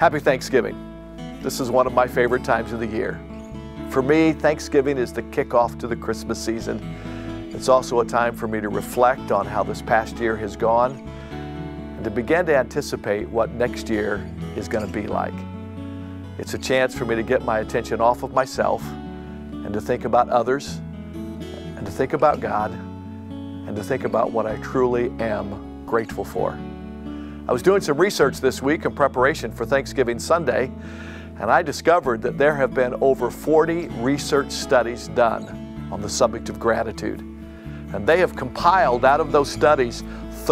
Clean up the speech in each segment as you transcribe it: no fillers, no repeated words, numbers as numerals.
Happy Thanksgiving. This is one of my favorite times of the year. For me, Thanksgiving is the kickoff to the Christmas season. It's also a time for me to reflect on how this past year has gone and to begin to anticipate what next year is going to be like. It's a chance for me to get my attention off of myself and to think about others and to think about God and to think about what I truly am grateful for. I was doing some research this week in preparation for Thanksgiving Sunday, and I discovered that there have been over 40 research studies done on the subject of gratitude. And they have compiled out of those studies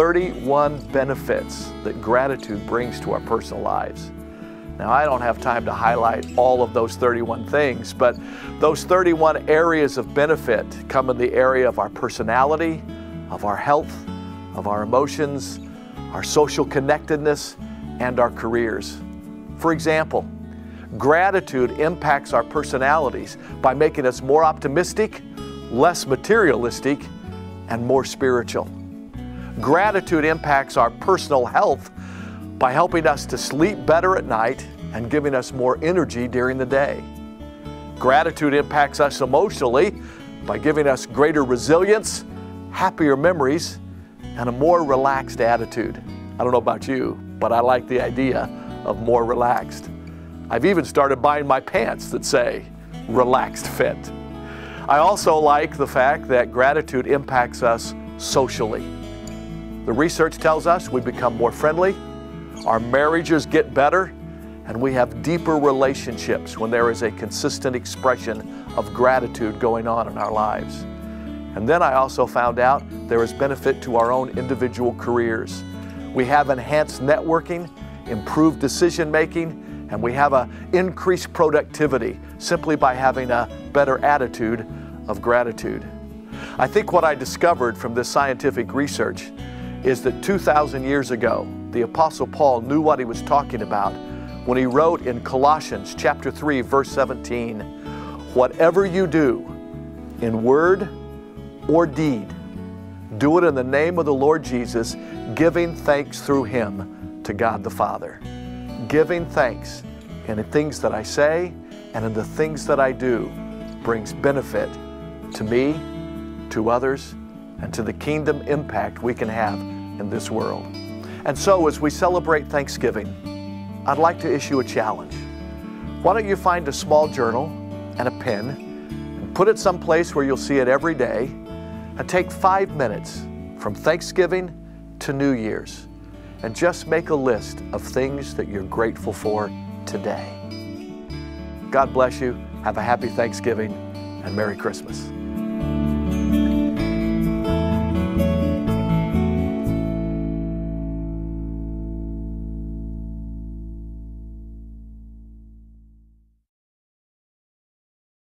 31 benefits that gratitude brings to our personal lives. Now, I don't have time to highlight all of those 31 things, but those 31 areas of benefit come in the area of our personality, of our health, of our emotions, our social connectedness, and our careers. For example, gratitude impacts our personalities by making us more optimistic, less materialistic, and more spiritual. Gratitude impacts our personal health by helping us to sleep better at night and giving us more energy during the day. Gratitude impacts us emotionally by giving us greater resilience, happier memories, and a more relaxed attitude. I don't know about you, but I like the idea of more relaxed. I've even started buying my pants that say relaxed fit. I also like the fact that gratitude impacts us socially. The research tells us we become more friendly, our marriages get better, and we have deeper relationships when there is a consistent expression of gratitude going on in our lives. And then I also found out there is benefit to our own individual careers. We have enhanced networking, improved decision making, and we have an increased productivity simply by having a better attitude of gratitude. I think what I discovered from this scientific research is that 2,000 years ago, the Apostle Paul knew what he was talking about when he wrote in Colossians chapter 3, verse 17, "Whatever you do, in word or deed, do it in the name of the Lord Jesus, giving thanks through Him to God the Father." Giving thanks in the things that I say and in the things that I do brings benefit to me, to others, and to the kingdom impact we can have in this world. And so as we celebrate Thanksgiving, I'd like to issue a challenge. Why don't you find a small journal and a pen and put it someplace where you'll see it every day, and take 5 minutes from Thanksgiving to New Year's and just make a list of things that you're grateful for today. God bless you. Have a happy Thanksgiving and Merry Christmas.